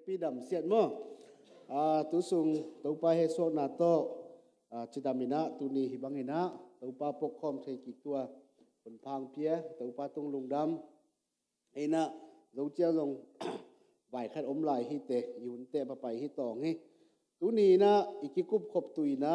ปีดำเสียดมั้งตุสุงตัวไปให้โซนาโตจิตามินะตุนีหิบังหินะตัวไปปกครองใช้กี่ตัวคนพังเพียตัวไปตรงลุงดำไอ้นะเราเจ้าลงไหวขัดอมลายฮิเตยุนเตะไปฮิตองให้ตุนีนะอีกกุบขบตุยนะ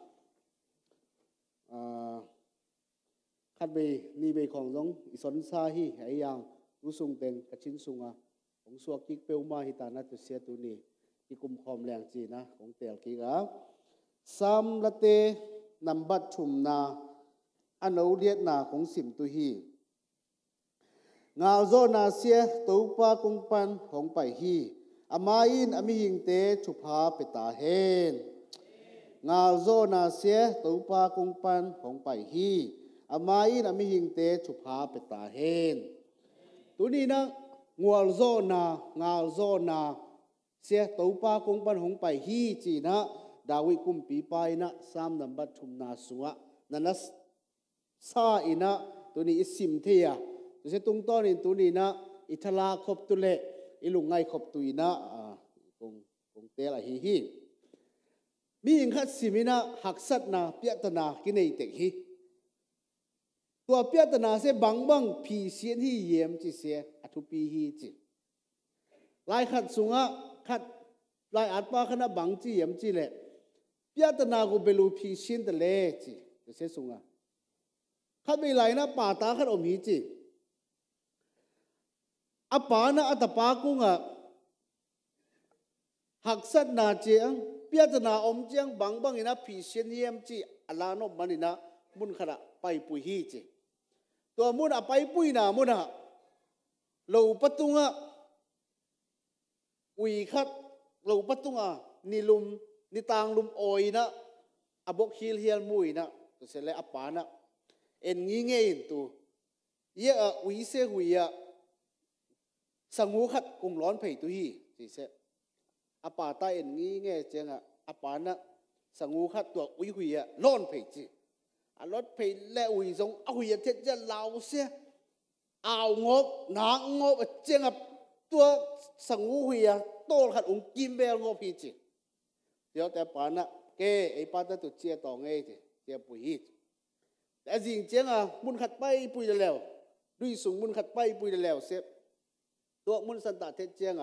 ขัดเบนี่เบของลงอิสนซาฮีไอ้ยังตุสุงเต็งกระชินสุงของสวกิกเปลมาฮิตานะตุเสียตุนีที่กุมคอมแรงจีนะของเตลกีกับซ้ำละเตนำบัดชุมนาอันเอาเลียดนาของสิมตุฮีงาโซนาเสียตัวปากุงปันของไปฮีอามาอินอามิหิงเตชุพาเปตาเฮนงาโซนาเสียตัวปากุงปันของไปฮีอามาอินอามิหิงเตชุพาเปตาเฮนตัวนี้นะงัวโซนางาโซนาเสียตัวปากุงปันของไปฮีจีนะดาวิกุมปีไปนะซ้ำนำบัดชุมนาสุงะนั่นนะซาอินะตัวนี้อิสิมเทียตัวเสตุงต้นตัวนี้นะอิทลาขบตุเลอิลุงไงขบตุยนะคงเตละฮีมีอิงคัดสิมินะหักสัตนาเปียตนากินไอเตกฮีตัวเปียตนาเสบังบังผีเสียนฮีเยี่ยมจีเสียอัตุปีฮีจีลายขัดสุงะขัดลายอัดปาขณะบังจีเยี่ยมจีเละเปียตนากูเบลูผีเสียนตะเลจีตัวเสสุงะขัดไม่ไหลนะป่าตาขัดอมฮีจีอปานะอัตปากุงหักสัตนาเจียงเปียตนาอมเจียงบังบังอินะผีเสียนเยี่ยมจีอัลลาโนมันอินะมุนขณะไปปุยฮีจีตัวมุนไปปุยนามุนเราปตุงอุยขัดเราปตุงนิลุมนิตางลุมโอยนะอบกฮิลเฮียลมุยนะตัวเสร็จแล้วอปานะเอ็นงี้เงี้ยตัวเยอะอุยเสหุยสังหูขัดกงร้อนเผยตุฮีสิเสอปาตาเอ็นงี้เงี้ยเจงอปานะสังหูขัดตัวอุยหุยร้อนเผยจีร้อนเผยแล้วอุยทรงเอาหุยเทจะเหลาเสียเอางบหนางบเจงตัวสังหูหุยโตขัดองกิมเบลงบพีจีเดี๋ยวแต่ปานะเกไอปาตาตุเจียต่อเงยจีเจียปุยฮีแต่จริงเจงมุนขัดไปปุยแล้วดุยสูงมุนขัดไปปุยแล้วเสียตัวมุนสันตาเทเจียง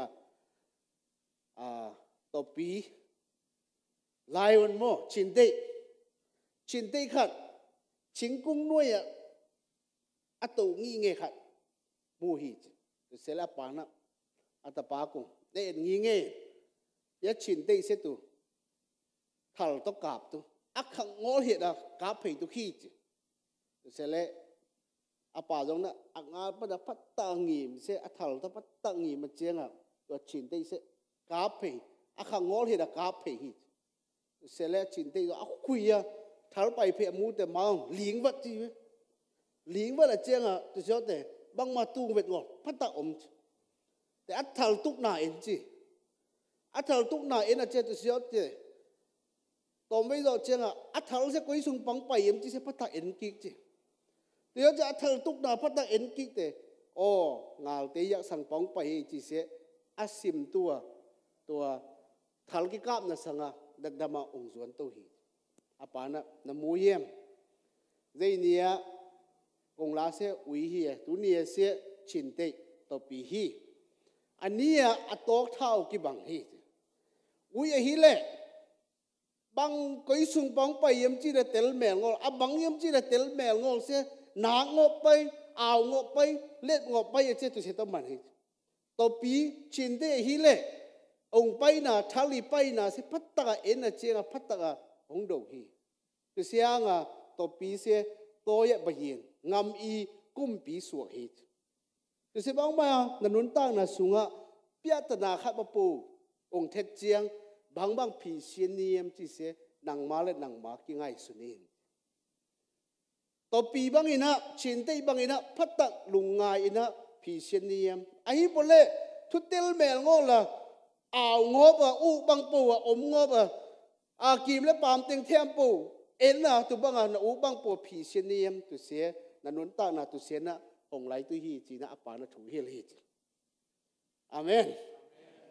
ตัวปีลายวันโมชินเตขัดชิงกุ้งน้อยอัตโตงี้เงขัดมูฮีจเสละปานะอัตปากุงเด่นงี้เงยะชินเตเสตุทัลตกาบตุอักขังงอเหตุกาบเพยตุขี้จเสละอาป่าตรงนั้นอักงาปัดพัดตังงีมเสอัฐัลตพัดตังงีมันเจียงตัวชินเตเสกาบเพยอักขังงอเหตุกาบเพยฮีเสละชินเตก็อักคุยทัลไปเพยมูแต่มังหลิงวัดจีหลิงวัดเจียงตัวเจ้าแต่บังมาตูเวทงอพัดตาอมแต่อัฐัลตุกนาเอ็นจีอัฐัลตุกนาเอ็นเจ้าตัวเจ้าแต่ตอนไม่รอเจียงอัฐัลเสกุยสุงปังไปเอ็มจีเสพัดตาเอ็นกิกจีเดี๋ยวจะเธอตุกนาพัดตังเอ็นกิเตโอ้งาเตยสังปองไปจีเสอาซิมตัวทัลกิกาบนะสังดักดามาองส่วนตัวฮีอาปานะน้ำมูเยี่ยมเจเนียกงลาเสอุยฮีตุเนียเสชินเตตัวปีฮีอันนี้อัตโตเท่ากิบังฮีอุยฮีเล่บังกุยสุงปองไปเยี่ยมจีเดเตลแมงอลบังเยี่ยมจีเดเตลแมงอลเสนางบไปเอางบไปเล็ดงบไปเจ้าตัวเสตมันฮิตัวปีชินเดฮิเล่องไปน่ะทัลีไปน่ะสิพัตตะเอ็นน่ะเจียงพัตตะองดอกฮีตัวเสียงตัวปีเสียตัวยะบะเฮียนงำอีกุมปีสวกฮีตัวเสียบางมานันนุนตั้งน่ะสุงะเปียตนาขับมาปูองเทเจียงบางผีเสียนียมจีเสียนังมาและนังมากี่ไงสุนินตัวปีบางอินะชินเตบางอินะพัตตะลุงงายอินะผีเสียนียมไอ้พวกเล่ทุเตลแมลงอละเอางบอุบังปูอมงบกีมและปามเต็งเทียมปูเอ็นตัวบางอุบังปูผีเสียนียมตัวเสียนันนุนตานาตัวเสียนะองไหลตัวฮีจีนะอปานะถูเฮลฮีจีอาเมน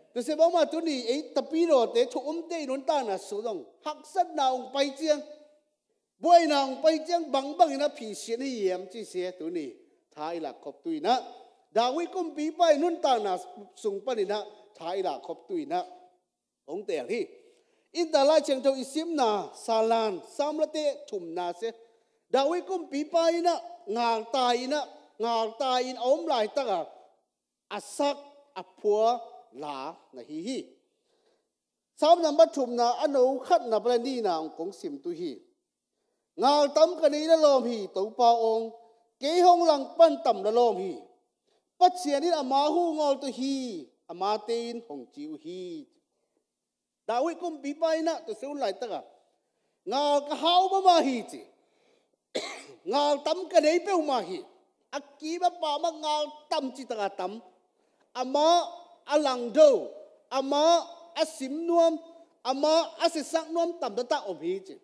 ตัวเสบอกมาตัวนี้ไอ้ตะปีโรเตถูกเตนนตาน่ะสุดงหักสัตนาองไปเจียงบ่อยนางไปเจียงบังบังนะผีเสียนี่เยี่ยมจีเสียตัวนี้ท้ายหลักขบตุยนะดาวิกุมปีไปนนตาน่ะสุงปนินะท้ายหลักขบตุยนะองเตะที่อินตาลาเชียงเจ้าอิซิมนาซาลานสามละเตถุมนาเสดาวิกุมปีไปนะงาตายนะงาตายอินอมลายตะกะอัสักอัพัวลานะฮีสามนำบัตถุมนาอนุขัดนาประนีนาองกงสิมตุฮีงาตั้มกันนี้ละลมฮีตัวปาองเกยหงหลังปั้นต่ำละลมฮีปัจเจียนี่อามาหูงอลตุฮีอามาเตนหงจิวฮีดาวิกุมปีไปนะตัวเสือไหลตะกะงากะฮาวมาฮีจีงาตั้มกันนี้เป้ามาฮีอักกีบปามางาตั้มจิตกะตั้มอามาอลังโดอามาอาสิมนวมอามาอาศิสักนวมต่ำตะตะอภิจิ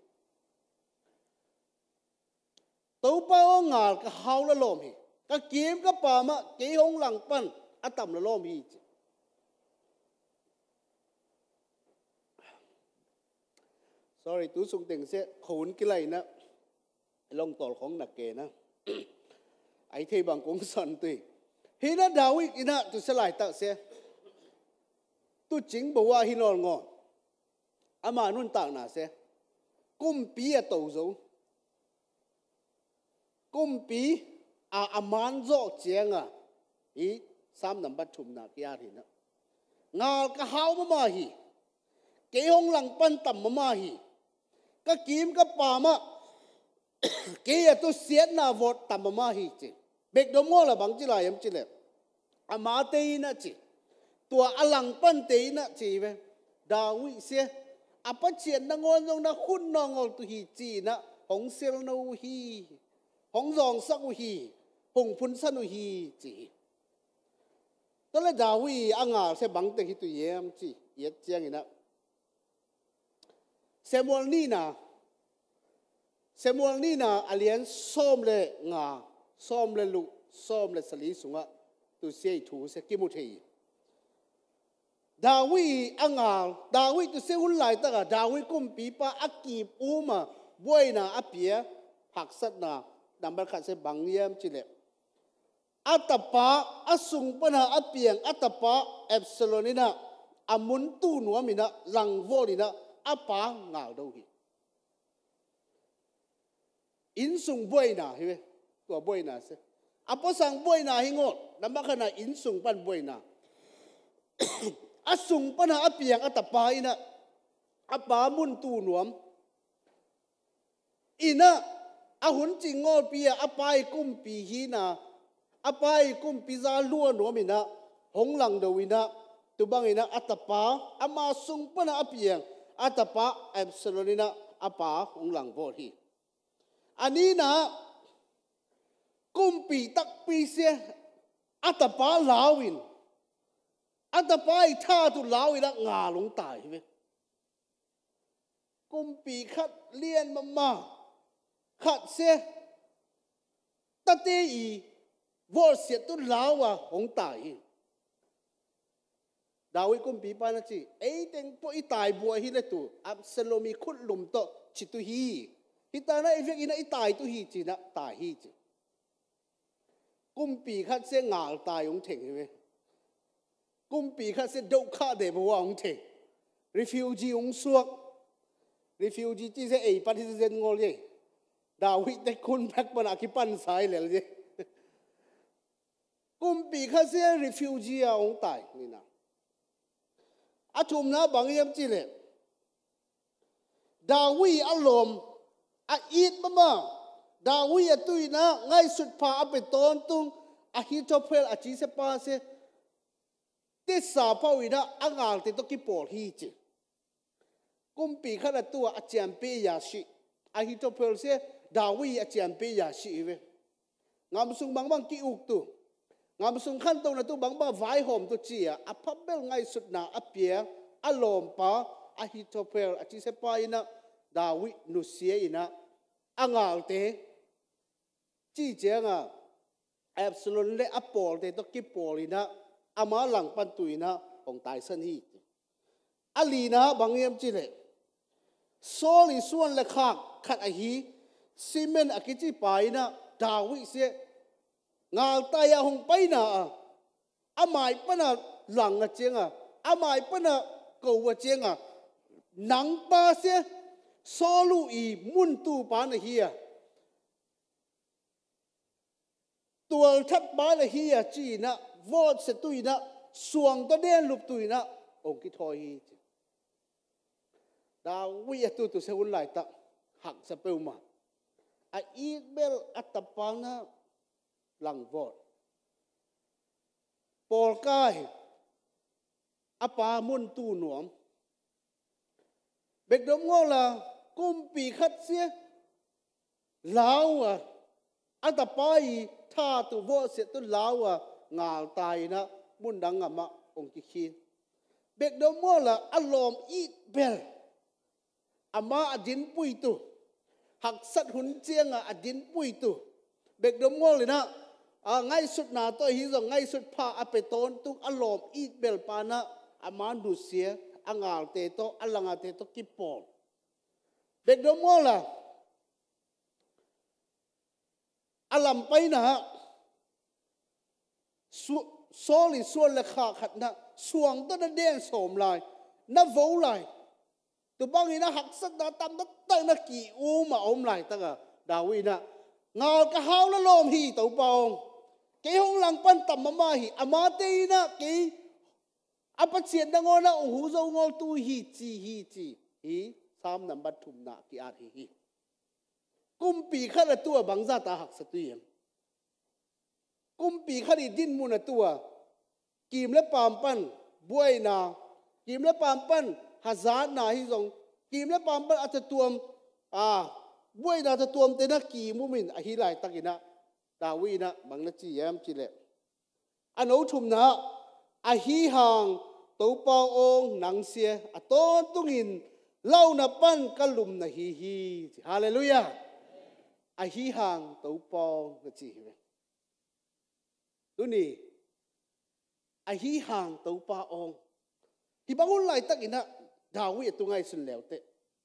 ตัวป้างาก็ฮาวละลมฮีก็เก็บก็ป่ามะเกี่ยงหลังปั้นอาต่ำละลมฮีจิsorry ตัวส่งเต็งเสียขนกี่ไรนะลองต่อของหนักเกนะไอ้เทบังกงสันตุยเฮนะดาวิดอินะตุสลายตักเสียตุจริงบอกว่าฮินอลงออามานุนต่างนาเสียกุมปีอะตัวโจกุมปีอามันโจเจียงอ่ะอีสามนำบัตรชุมนาเกียร์หินะงาก็ฮาวมาฮีเกี่ยงหลังปั้นต่ำมาฮีก็กิมก็ป่ามะเกี่ยตัวเสียนาวดต่ำมาฮีจีเบกดมอละบังจิลายมจิเลอามาเตยนะจีตัวอลังปั้นเตยนะจีเวดาวิเสียอาปัจเจียนนงอนงนะคุณนองตุฮีจีนะหงเซลนูฮีหงรองสักฮีหงพุนสันุฮีจีตอนแรกดาวิอ่างาเสบังเตฮิตุเยี่ยมจีเยี่ยเจียงอีนะเซมวลนี่นะอเลียนส้มเลยงาส้มเลยลุส้มเลยสลีสุงะตุเสียถูเสกิมุทีดาวิอ่างาดาวิตุเสียหุ่นไหลตั้งแต่ดาวิกุมปีปะอักกีบอูมาบวยนาอเปียหักสัตนาดัมบัลขัดเสบังเยี่ยมจิเลอัตปะอสุงปนาอเปียงอัตปะเอฟซโลนินะอามุนตูนัวมินะลังโวลินะอาปางาดูฮีอินสุงบวยนาเห็นไหมตัวบวยนาเสอาปสังบวยนาหิงอดดัมบัลขณะอินสุงปันบวยนาอสุงปนาอเปียงอัตปะอินะอาปามุนตูนัวมอินะอาหุนจิงอปีอาปายกุมปีฮีนาอาปายกุมปีซาลัวนัวมินะหงหลังเดวินะตุบังอินะอัตปะอามาสุงปนาอเปียงอัตปะเอฟสโลนินะอาปาหงหลังโพธีอันนี้นะกุมปีตักปีเสียอัตปะลาวินอัตปะไอท่าตุลาวินะงาลงตายเว้ยกุมปีขัดเลียนมาขัดเสียตะเตอีวอเสียตุลาวะหงตายดาวิกุมปีปานะจีเอ้เต็งพวกอีตายบัวฮิเลตุอับสโลมีขุดลุมโตจิตุฮีฮิตานะไอเวกินะอีตายตุฮีจีนะตายฮีจีกุมปีขัดเสียงาลตายองเถงใช่ไหมกุมปีขัดเสียดุข้าเดบัวองเถง refugee องสวก refugee ที่เสียเอปฏิเสธงอเลยดาวิได้คุณแพ็กปนาคิปันสายเลยเลยกุมปีขัดเสีย refugee องตายนี่นะอาชุมนะบางอย่างจีเลดาวิอารมณ์อาอีดมาดาวิตุยนะไงสุดพาไปตอนตุงอาฮิโตเพลอาจีเซปาเซติสาพาวินะอ่างาลติตกิปอลฮีจิกุมปีขัดตัวอาจารย์เปียชิอาฮิโตเพลเซดาวิอาจารย์เปียชิเวงามสุงบางกิอุกตุงามสุงขั้นตรงนั้นตัวบางไว้หอมตัวเจียอภับเบลไงสุดนาอเปียอารมณ์ปะอฮิโตเพลอาจิเซปาอินะดาวินุเซียอินะอ่างาลเตจีเจียงแอบสโลนเลอปอลเตตกิปอลินะอามาหลังปันตุยนะ ong tai san hi ali na bangem chi le soli suan le khak khat a hi simen akichi pai na dawi se ngal tai a hong pai na amai pana lang a chenga amai pana ko wa chenga nang pa se solu i mun tu pa na hi tual thap ba na hi chi na vot se tui na suang to den lup tui na ong ki thoi hi dawi tu se un lai ta hak sa peu ma a ibel atapanga lang vot Paul kai apa mun tu nuam bek dom ngo la kum pi khat sia lao atapai tha tu vo se tu lao ngal tai na mun dang ama ong ki khi bek dom ngo la alom i bel ama adin pui tu hak sat hun chiang adin pui tu bek dom ngo le na ngay sut na to hi zo ngay sut pha apeton tu alom i bel pa na aman du sia angal te to alanga te to kipol bek dom ngo la alam pai na soli suan le kha khat na suang to na den som lai na vo lai tu bang ina hak sat na tam na ta na ki u ma om lai ta ga dawi na ngal ka haw la lom hi to paong ke hong lang pan tam ma hi ama te na ke apa chen da ngona hu zo ngol tu hi hi sam number thum na ki at hi kum pi kha la tu bang za ta hak sa tu yem kum pi kha di din mu na tu kim le pam pan buai na kim le pam pan hazar na hi zong kim le pam pan at tuam buai na ta tuam te na ki mu min a hi lai takina dawi na bang na chi yam chi le ano thum na a hi hang to pa ong nang sia a ton tungin lau na pan kalum na hi hallelujah a hi hang to pa na chi tu ni a hi hang to pa ong hi bangun lai takina dawi tu ngai sun leo te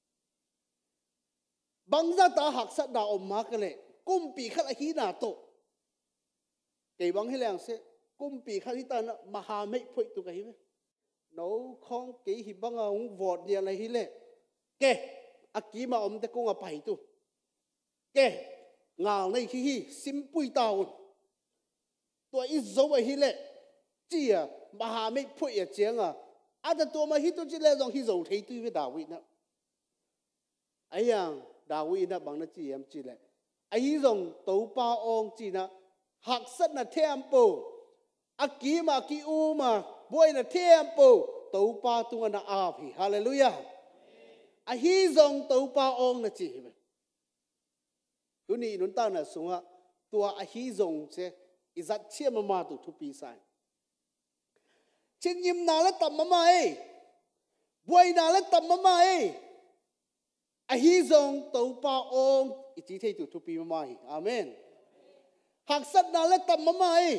bangza ta hak sa da om ma ka le kum pi khat a hi na to ke bang hi lang se kum pi khat hi ta na maha me phoi tu ka hi me no khong ke hi bang a ung vot dia la hi le ke a ki ma om te kong a pai tu ke ngal nei hi sim pui taw to i zo a hi le chi maha me phoi a cheng a ta to ma hi tu chi le dong hi zo thei tu ve dawi na ayang dawi na bang na chi em chi le ai rong to pa ong chi na hak sat na tempo aki ma ki u ma boy na tempo to pa tu na a phi hallelujah a hi rong to pa ong na chi tu ni nun ta na sunga tua a hi rong che izat chiam ma tu thu pi sai chen yim na la tam ma e boy na la tam ma e a hi zong to pa ong iti thei tu pi ma hi amen hak sat na la tam ma e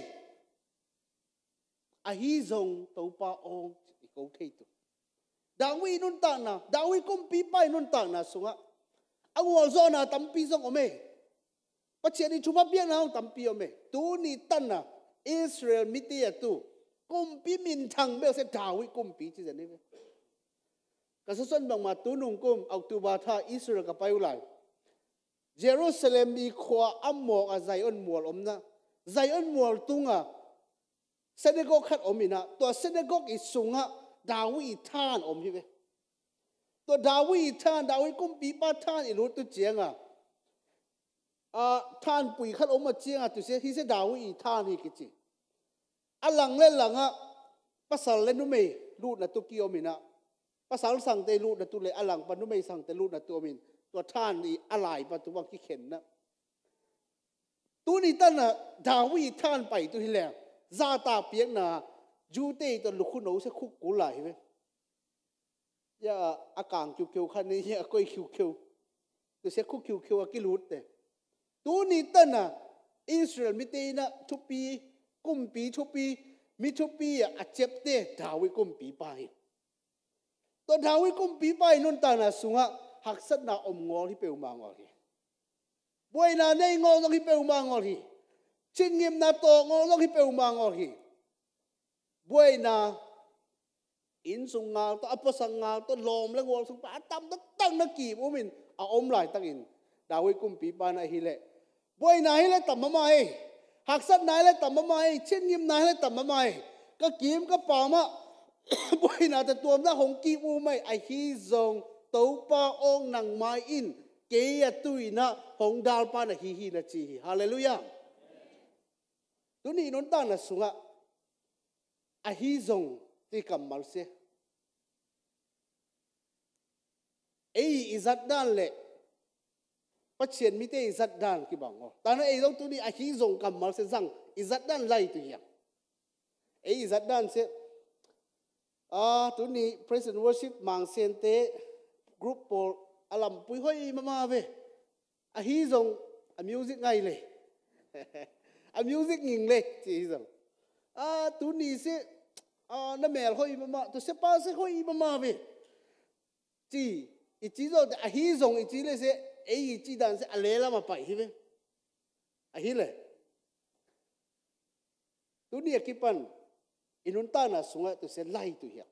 a hi zong to pa ong i ko thei tu dawi nun ta na dawi kum pi pai nun ta na sunga angol zo na tam pi zong ome pa che ni chuma biang na tam pi ome tu ni tan na Israel mitia tu kum pi min thang be se dawi kum pi chi ni kasason bang ma tunung kum October tha Israel ka payulai Jerusalem i khwa amok a Zion mual omna Zion mual tunga synagogue khat omina to synagogue i sunga dawi than om hi ve to dawi than dawi kum pi pa than i lut tu chenga than pui khat om ma chenga tu se hi se dawi than hi kichi alang le langa pasal le nu me lut na tu ki omina pasal sang te lut na tu le alang pa nu me sang te lut na tu min to than ni alai pa tu wa ki khen na tu ni tan na dawi than pai tu hi le za ta piak na ju te to lu khu no se khu ku lai ve ya akang kyu kyu khan ni ya koi kyu kyu tu se khu kyu kyu ki lut te tu ni tan na Israel mi te na thu pi kum pi thu pi mi thu pi a chep te dawi kum pi pai to dawi kum pi pai nun ta na sunga hak sat na ngol hi peu ma ngol hi boi na nei ngol long hi peu ma ngol hi chin ngim na to ngol long hi peu ma ngol hi boi na in sung ngal to apasang ngal to lom le ngol sung pa tam ta tang na ki bo min a lai tang in dawi kum pi pa na hi le boi na hi le tam ma mai hak sat na le tam ma mai chin ngim na le tam ma mai ka kim ka pa ma boi na ta tuam na hong ki u mai a hi zong to pa ong nang mai in ke ya tui na hong dal pa na hi na chi hallelujah tu ni non ta na sunga a hi zong ti kam mal se ei izat dan le pathian mi te izat dan ki bang o ta na ei dong tu ni a hi zong kam mal se zang izat dan lai tu ya ei izat dan se tu ni praise and worship mang sen te group pol alam pui hoi mama ve a hi zong a music ngai le a music nging le chi zong tu ni se na mel hoi mama tu se pa se hoi mama ve chi i chi zo a hi zong i chi le se ei i chi dan se a le la ma pai hi ve a hi le tu ni ki pan inun ta na sunga tu se lai tu ya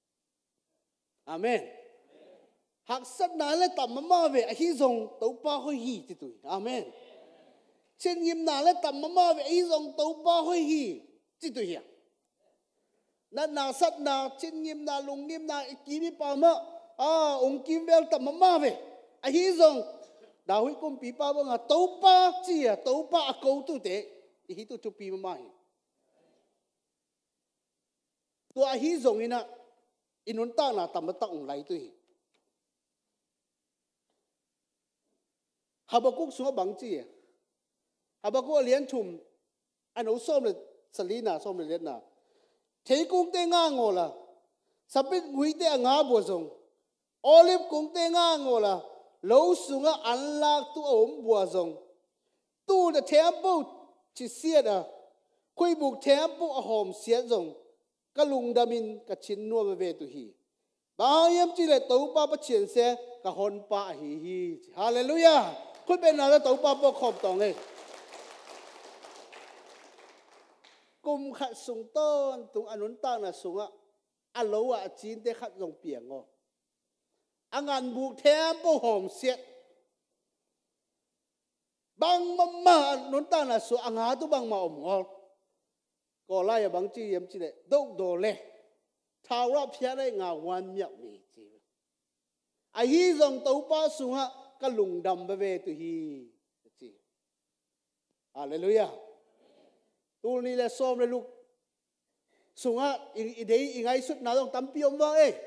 amen hak sat na le tam ma ve a hi zong to pa hoi hi ti tu amen chen yim na le tam ma ve a hi zong to pa hoi hi ti tu ya na sat na chen yim na lung yim na ki mi pa ma ong kim vel tam ma ve a hi zong da hui kum pi pa ba nga to pa chi a to pa a ko tu te i hi tu tu pi ma hi to a hi zong ina inun ta na tam ta ong lai tu hi Habakuk sunga bang chi Habakuk lian thum ano som le salina som le na thei kung te nga ngola sapit ngui te nga bo zong olive kung te nga ngola lo sunga an lak tu om bo zong tu the temple chi sia da khui buk temple a hom sia zong ka lung damin ka chin no ve tu hi ba yam chi le to pa pa chien se ka hon pa hi hallelujah khui ben na to pa po khom tong e kum khat sung ton tung anun ta na sunga alo a chin te khat zong piang ngo angan buk them po hom siat bang mama anun ta na su anga tu bang ma om ngol ko lai bang chi yam chi le dok do le thao ra phia le nga wan miak ni chi a hi zong to pa sunga ka lung dam ba ve tu hi chi hallelujah tu ni le som le luk sunga i dei i ngai sut na dong tam pi om wang e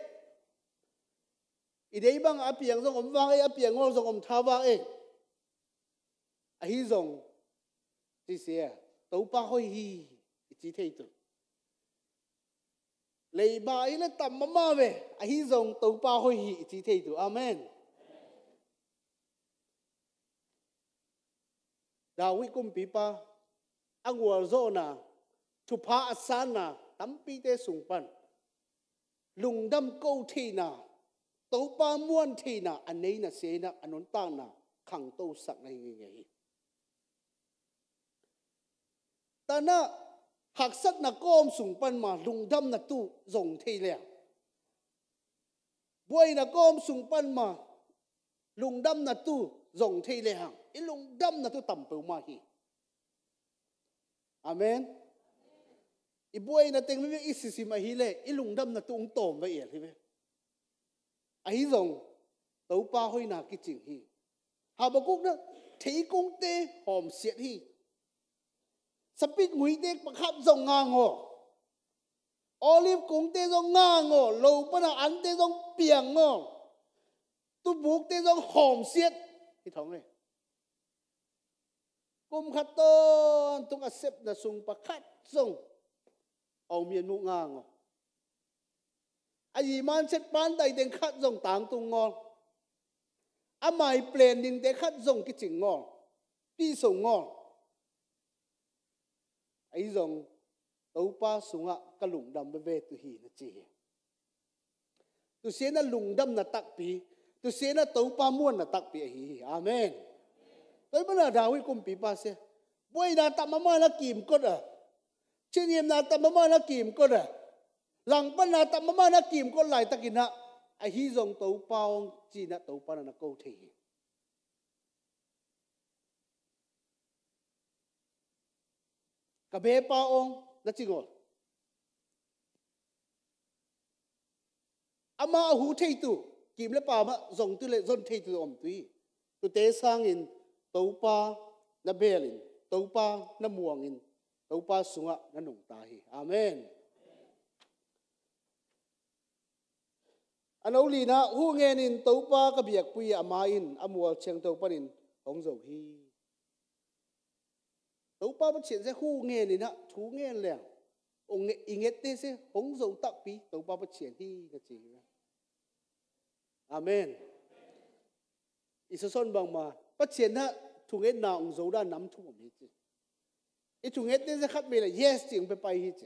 i dei bang a piang zong om wang e a piang ngol zong om tha wang e a hi zong ti se to pa hoi hi chi thei tu lei ba i le tam ma ve a hi zong to pa hoi hi chi thei tu amen Dawi kum pi pa angwal zo na thu pha asan na tampi te sungpan lungdam ko thi na to pa muan thi na anei na se na anon ta na khang to sak nai ngai ta na hak sat na kom sungpan ma lungdam na tu zong thei le boi na kom sungpan ma lungdam na tu zong thei le hang i lungdam na tu tam pe ma hi amen i boi na teng me i sisi ma hi le i lungdam na tu ong tom va el hi ve a hi zong to pa hoi na ki ching hi Habakuk na thei kong te hom siat hi sapit ngui te pakhat zong nga ngo olive kong te zong nga ngo lo pa na an te zong piang ngo tu buk te zong hom siat hi thong le kum khat ton tung asep na sung pakhat zong au mian mu nga ngo ai man set pan dai den khat zong tang tung ngon amai plan ding te khat zong ki ching ngon pi song ngon ai zong tàu pa sunga ka lung dam ve tu hi na chi tu se na lung dam na tak pi tu se na tàu pa muan na tak pi hi amen tôi bây giờ đào ấy cùng pi pa se boy na ta mama na kim ko da chen yem na ta mama na kim ko da lang pa na ta mama na kim ko lai takina a hi zong tàu pa ong chi na tàu pa na ko thi ka be pa ong na chi go ama hu thei tu kim le pa ma zong tu le zon thei tu om tui tu te sang in tàu pa na belin tàu pa na muang in tàu pa sunga na nung ta hi amen anau li na hu ngen in tàu pa ka biak pui ama in amual cheng tàu pa in hong zo hi tàu pa bắt chuyện se hu ngen in na thu ngen le ong inget te se hong zo tak pi tàu pa bắt chuyện hi ka chi amen isoson bang ma bắt chuyện na thu nget na ong zo da nam thu mi chi i thu nget te se khat me la yes ching pe pai hi chi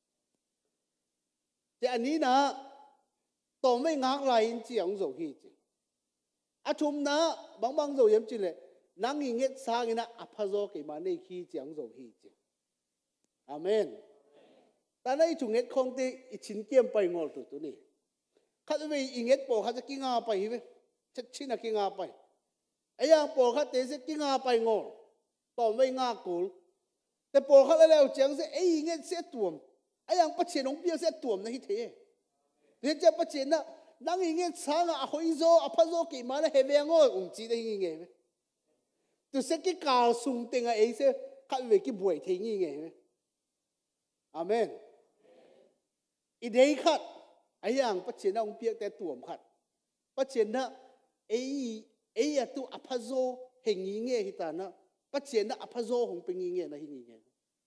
te ani na tổ mấy ngác lại in chỉ ông dầu hi chứ, à chum na bang bang dầu yếm chỉ lệ, nang in nghe sang in na apazo cái mà này khi chỉ ông dầu hi chứ, amen. Ta này chung nghe không te chín kiếm bay ngol tu này, khát về in nghe bỏ khát kinh ngà bay về, chắc chín là kinh ngà bay, ấy yang bỏ khát te sẽ kinh ngà bay ngol, tổ mấy ngà cul, te bỏ khát lại chẳng sẽ ấy in nghe sẽ tuom, ấy yang bắt chuyện ông bia sẽ tuom này thế. Thế chứ bắt chuyện đó, đang nghe sáng à hồi zo à phát zo cái mà nó hệ về ngồi ung chỉ đấy nghe về, từ sẽ cái cào sung tiếng ấy sẽ khai về cái buổi thế nghe về, amen. Ý đấy khát, ấy yang bắt chuyện ông biết cái tuồng khát, bắt chuyện đó, ấy à tu à phát zo hình nghe thì ta nó, bắt chuyện đó à phát zo hùng bình nghe là hình nghe,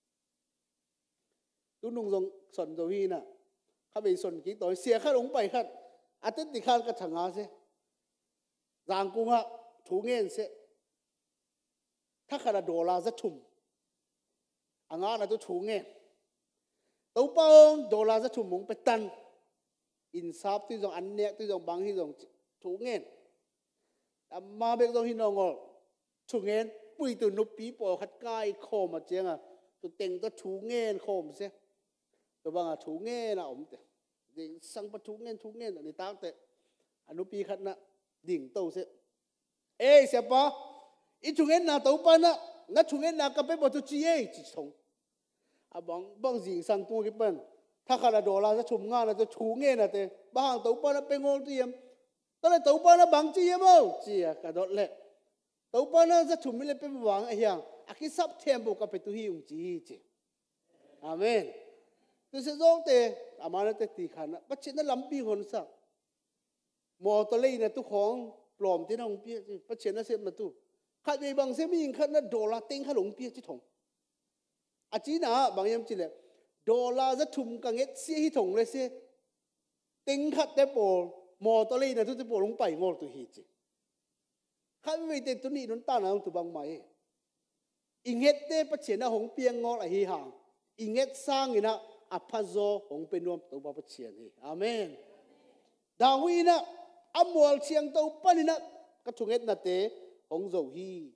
tu nung rong sòn dầu hi nè. Các vị xuân kỹ tối xe khát ống bày khát à tất thì khát cái thằng á sẽ giang cung á thú nghe sẽ thắc khát là đồ la rất thùng à ngã là tôi thú nghe tấu bao đồ la rất thùng muốn bê tân in sáp tôi dòng ăn nhẹ tôi dòng băng hi dòng thú nghe mà biết dòng hi nào ngồi thú nghe bùi từ nụ bí bỏ khát cay khô mà chêng à tôi tình tôi thú nghe khô mà sẽ tôi bảo là thú nghe là ổn thế, thì sang bắt thú nghe là người ta thế, anh nói pi khát na đỉnh tàu sẽ, ê xem pa, ít thú nghe na tàu pa na thú nghe na cái bé bảo tôi chi ấy chỉ sống, à bằng gì sang tua cái bên, thà khá là đồ là sẽ chùm nga là tôi thú nghe là thế, bằng tàu pa nó bên ngô tôi em, tôi là tàu pa nó bằng chi em không, chi à cả đó lệ, tàu pa nó sẽ chùm lên bên vàng ấy hàng, à cái sắp thêm bộ cái bé tôi hiểu chi chứ, amen. Tôi sẽ dốt thế, à mà nó thế thì khả năng bắt chuyện nó lắm bi hồn sao, mò tôi lấy này tôi khoáng lòm thế nào không biết, bắt chuyện nó xem mà tôi, khai về bằng xem mình khai nó đô la tiếng khai lủng biết chứ thùng, à chỉ na bằng em chỉ là đô la rất thùng càng hết xe hi thùng lấy xe, tiếng khai để bỏ mò tôi lấy này tôi bỏ lủng bảy ngồi tôi hít chứ, khai về thế tôi nghĩ nó ta nào tôi bằng máy, in hết thế bắt chuyện nó không biết ngồi lại hi hàng, in hết sang người nào apazo hong penuam tàu ba bắt chuyện hi amen đào huy na amual chiang tàu panina các thùng hết na te hong dầu hi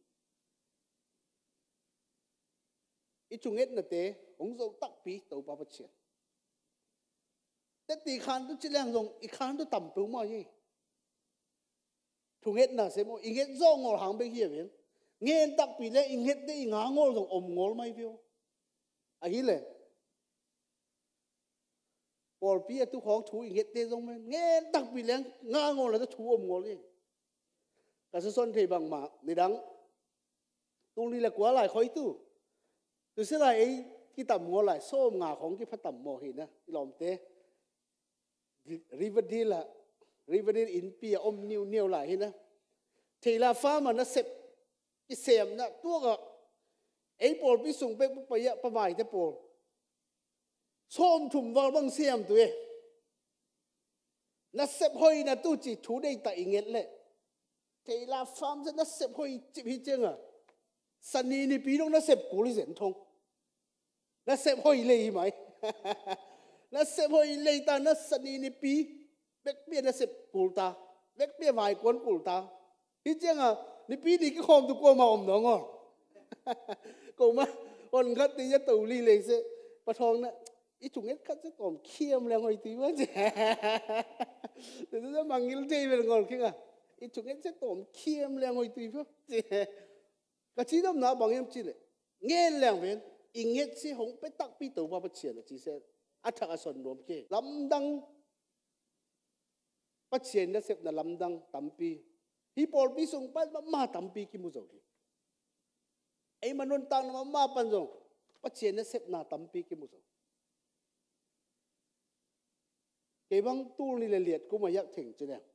ít thùng hết na te hong dầu tắc pi tàu ba bắt chuyện tết tì khan tu chỉ lang dòng ít khan tu tầm bướu mà gì thùng hết na sẽ một ít hết do ngồi hàng bên kia vậy nghe tắc pi le ít hết te ngã ngồi dòng ôm ngồi mai phiêu à hi le Paul Pia tu khong thu inget te dong men nghe đặc biệt là nga ngol là tu thu om ngol đi cả số son thì bằng mà để đắng tung đi là quá lại khói tu sẽ lại ấy cái tầm ngol lại số ngà khong cái phát tầm mò hình na lòng te Riverdale in Pia om new lại hình na thì là pha mà nó sẹp cái xem na tua cả ấy Paul Pia sung bek buk paya pa vai te Paul xôm thùng vào bằng xem tụi nó xếp hơi là tu chỉ thú đây tại nghe lệ thì là farm rất nó xếp hơi chịu hi chăng à sân ni bị đông nó xếp cú đi diễn thông nó xếp hơi lì mày na se hoi leita na sani ni pi bek pia na se pulta bek pia vai kon pulta hi chenga ni pi ni ki khom tu ko ma om no ngo ko ma on khat ti ya tu li le se pa thong na ít chúng ít cắt rất còn khiêm là ngồi tí quá chứ, từ từ mang nghĩ đây về ngồi kia à, ít chúng ít rất còn khiêm là ngồi tí quá chứ, cái chỉ đó nào bằng em chỉ lệ, nghe làng về, in nghe chỉ không biết tắc biết tàu bao nhiêu là chỉ sẽ, ắt thắc xuân luôn kia, lâm đăng, bắt chuyện đó xếp là lâm đăng tắm pi, hi bol pi sung bắt mà tắm pi kim mu dầu đi, ấy mà nôn tăng mà pan dầu, bắt chuyện đó xếp là tắm pi kim mu dầu. Cái băng tu ni liệt cũng mà yak thỉnh chứ nè,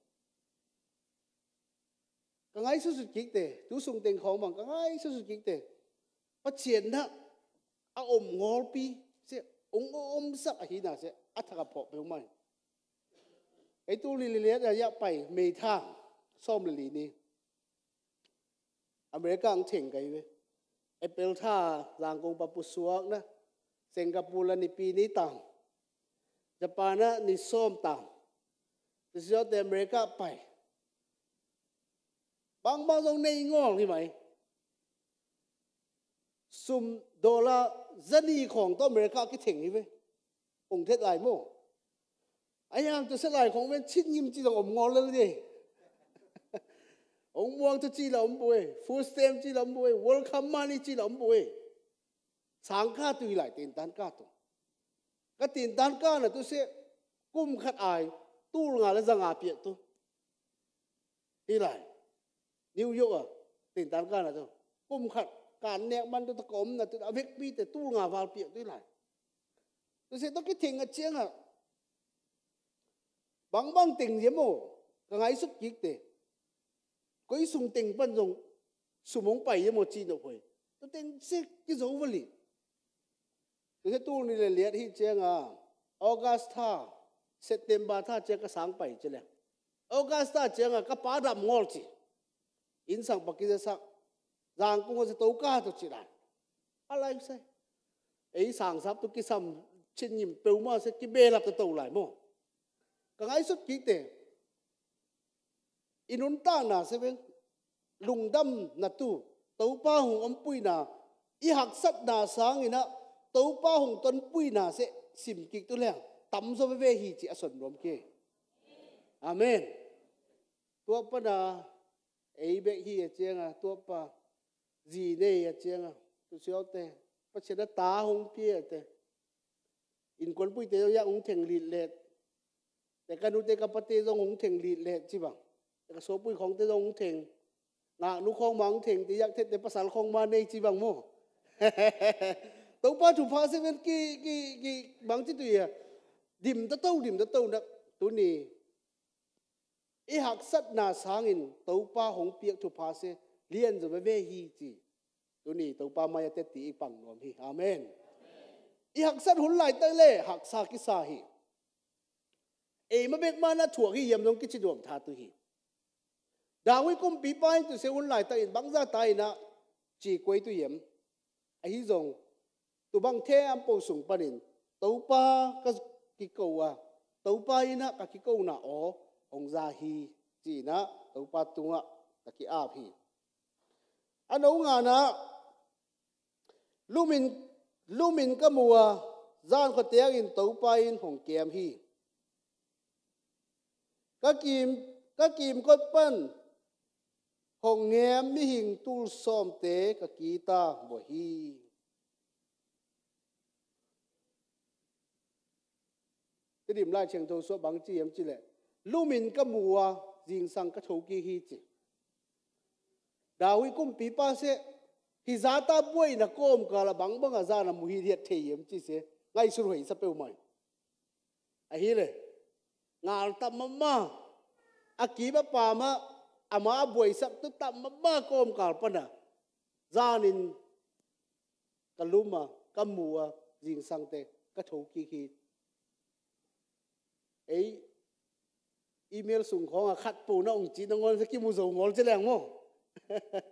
cái ngay số kịch tệ, tu sung tiền khó bằng cái ngay số kịch tệ, bắt chuyện đó, ôm ngol pi, sẽ ôm sắc ở hina sẽ, ắt thắc phò phải không mày? Cái tu ni liệt là yak bay mê thang, xóm lì ni, America ang thỉnh cái về, Apple tha, giang công bắp suak na, Singapore là ni pi ni tang. Japan ni som tang, từ sau từ America bay, bang dòng này ngon thì mày, sum dollar dân điของตัวAmerica cái thing như vậy, ông thế lại mô, anh em tôi sẽ lạiของbên chín nhím chỉ là ông ngon lên đi, ông mua tôi chỉ là ông bồi, food stamp chỉ là ông bồi, welcome money chỉ là ông bồi, sáng cả tùy lại tiền tán cả tụ. Cái tiền đàn ca là tôi sẽ cung khát ai tu ngà là rằng à biệt tôi đi lại New York à tiền đàn ca là tôi cung khát cản nẹt man tôi cốm là tôi đã viết bi để tu ngà vào biệt tôi lại tôi sẽ tôi cái thing ở chiếng à bằng tình gì mồ cái ngày xuất kịch để có ý sung tình bận rộn sung mông bảy một chi đâu phải tôi tên sẽ cái dấu vật lý tôi tu ni le liệt hi chiang à August tha September tha chiang ka sang pai chile August tha chiang à ka pa dam ngol chi in sang pakisa sak giang kung se to ka to chi dan alai sai ei sang sap tu ki sam chin nim peu ma se ki be la to lai mo ka ngai sut ki te inun ta na se ven lung dam na tu to pa hung om pui na i hak sat na sang ina tàu pa hồng tuần pui na sẽ sim kịch tu leng tắm so về hi chỉ ason rom kia amen tua pa na ei be hi chiang a tua pa gì đây chiang a tu siêu te pa che da ta hồng kia te in kon pui te ya ung theng li let te ka nu te ka pa te jong ung theng li let chi bang te ka so pui khong te jong ung theng nga nu khong mang theng te yak the te pasal khong ma nei chi bang mo tàu pa chủ phá sẽ bên cái bằng chỉ tùy à điểm ta tàu đó tụi nì ý hạc sắt na sáng in tàu pa hồng piệt chủ phá sẽ liên rồi về hi chỉ tụi nì tàu pa mai tết tí bằng nom hi amen ý hạc sắt hun lại tay lệ hạc sa cái sa hi ấy mà biết mà na thuộc hi yếm trong cái chỉ đường thà tụi hi đào ấy cũng bị bay tụi sẽ hun lại tay bằng ra tay na chỉ quay tụi yếm ấy dùng tụ bang the am po sung panin tàu pa cái câu à tàu pa ina cái câu na o ông già hi chỉ na tàu pa tung à cái áp hi anh ông ngà na lumin cái mùa gian có tiếng in tàu pa in hồng kem hi cái kim có pan hồng nghe mi hình tu som tế cái kita bo hi cái điểm lại trường thâu số bằng chi em chỉ lệ lu min cái mùa riêng sang cái thâu kia hi chỉ đào huy cũng bị pa se hi giá ta bôi là com cả là bằng bằng ra là mùi thiệt thì em chỉ se ngay sur hủy sắp bêu mày à hi lệ ngal tam mama a ki ba pa ma ama bôi sắp tức tam mama com cả pana ra nên cái luma cái mùa riêng sang te cái thâu kia hi ấy email sung khong khátปูna ông chỉ ngon sẽ kim dầu ngon chứ leng mo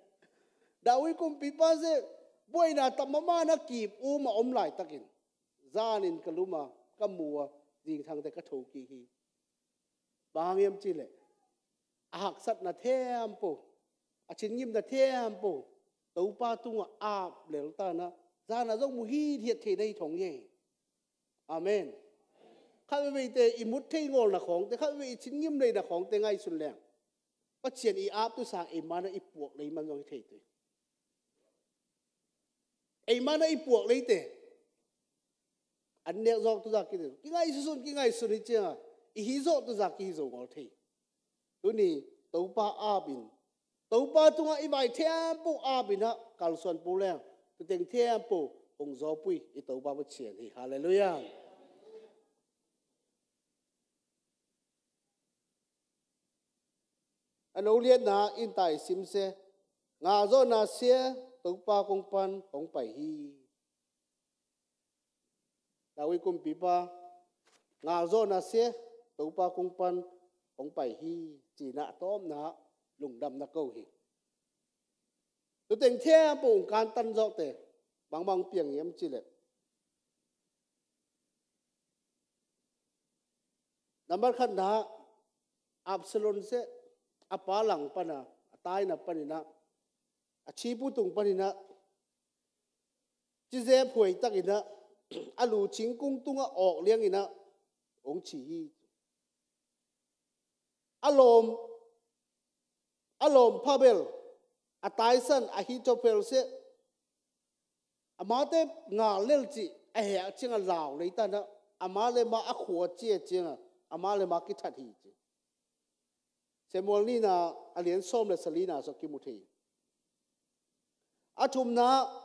đào ấy cũng bị bao giờ bôi na tầm mà na kịp u mà lại takin zanin kaluma kamua ding thang te ka thau ki hi bangem chi le ahak sat na them po achin ngim na them po to pa tunga ap lel ta na zana zong mu hi thiet the dei thong ye amen khai ve te imut thei ngol na khong te khai ve chin ngim nei na khong te ngai sun leng pa chien I ap tu sang e mana I puak lei man zong thei tu e mana I puak lei te an ne zok tu za ki ngai sun hi chia I hi zo tu za ki zo ngol thei tu ni to pa abin to pa tunga I vai thiam pu abin ha kal son pu leng tu teng thiam pu ong zo pui I to pa chien hi hallelujah an olian na in tai sim se nga zo na se to pa kong pan ong pai hi dawi kum pi pa nga zo na se to pa kong pan ong pai hi chỉ na tom na lung dam na câu hi tu teng thiam pu ong kan tan zo te bang piang yem chi le number khan na Absalom se apa lang pana atai na panina achi pu tung panina chi ze phoi takina alu ching kung tunga ok liang ina ong chi hi alom phabel atai san ahithophel se amate nga lel chi a he chinga law leita na amale ma a khuwa che chinga amale ma ki that hi chi Samuel ni na alien som le salina so ki muthi athum na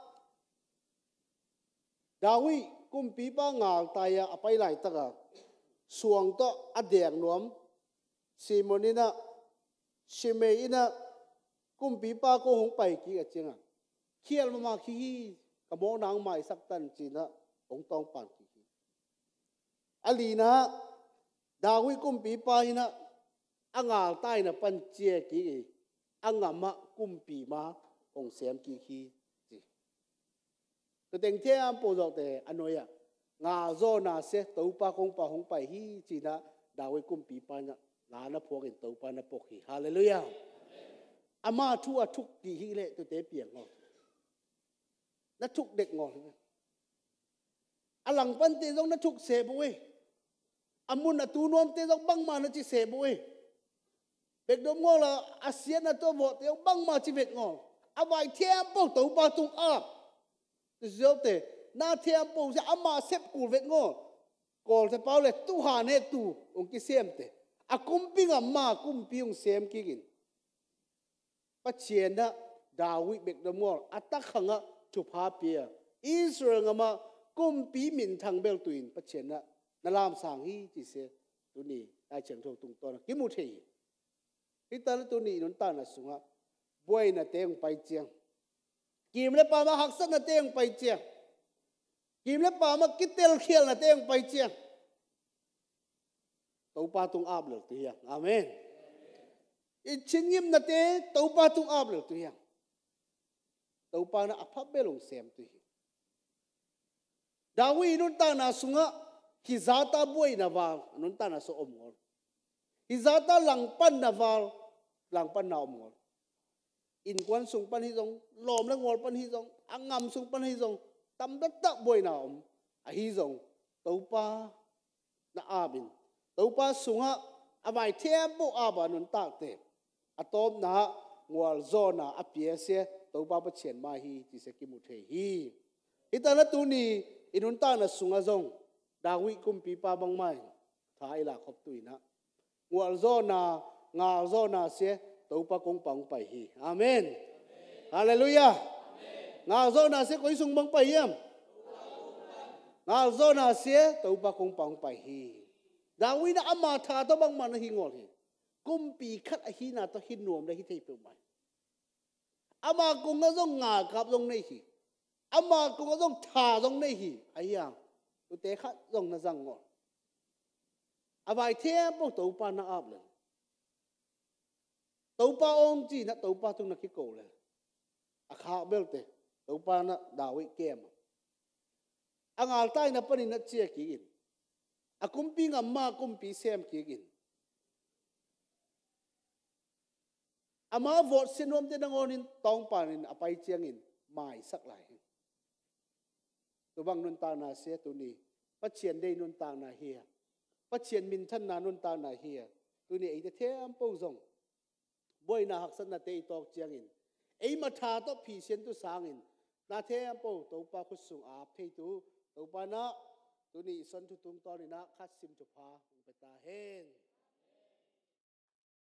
dawi kum pi pa ngal taya apai lai taka suang to adeng nuam simonina simeina kum pi pa ko hong pai ki achinga khial ma khi kamo nang mai sak tan china ong tong pan ki alina dawi kum pi pa ina angal tai na pan che ki angama kum pi ma ong sem ki khi ji to teng thiam po zo te anoya nga zo na se to pa kong pa hong pai hi china dawi kum pi pa na la na phok in to pa na pok hi hallelujah ama thu a thuk ki hi le to te piang ngo na thuk dek ngo alang pan te jong na thuk se bo we amun na tu nom te jong bang ma na chi se bo we bek dom ngo la asian na to vo te bang ma chi bek ngo avai thiam po to pa tung ap tu zo te na thiam po se ama sep ku vek ngo kol te paule tu ha ne tu ong ki sem te akum ping amma kum piung sem ki gin pa chien na dawi bek dom ngo atak khanga chu pha pia Israel ngama kum pi min thang bel tuin pa chien na nalam sang hi chi se tu ni ai chen tho tung to ki mu thei Hital tu ni nun ta na sunga boy na teng pai chiang kim le pa ma hak san na teng pai chiang kim le pa ma kitel khial na teng pai chiang to pa tung ap le tu ya amen I chingim na te to pa tung ap le tu ya to pa na aphap belong sem tu hi dawi nun ta na sunga hizata boy na wal nun ta na so omol hizata lang pan na wal lang pan na omol in kwan sung pan hi jong lom la ngol pan hi jong angam sung pan hi jong tam dat ta boy na om a hi jong to pa na abin to pa sunga avai thiam po aba nun ta te atom na ngwal zona apia se to pa pa chen ma hi ti se ki mu the hi itana tu ni inun ta na sunga jong dawi kum pi pa bang mai thai la khop tuina ngwal zona nga zona se to pa kong pang pai hi amen hallelujah nga zona se koi sung bang pai yam nga zona se to pa kong pang pai hi dawi na ama tha to bang man hi ngol hi kum pi khat a hi na to hin nuam le hi thei pe mai ama kung nga zong nga kap zong nei hi ama kung nga zong tha zong nei hi ayang tu te khat zong na zang ngol avai thiam po to pa na ap le to pa ong chi na to pa tung na ki ko le a kha bel te to pa na dawi kem angal tai na panin na chia ki in akumpi ngamma kumpi sem ki in ama vote sinom te nangonin tong panin apai chiang in mai sak lai tu bang nun ta na se tu ni pathian dei nun ta na hi pathian min than na nun ta na hi tu ni ei te them po zong boi na hak san na te tok chiang in ei ma tha to phi sen tu sang in na them po to pa khu sung ap thei tu to pa na tu ni son tu tung to ni na khat sim chu pha pe ta hen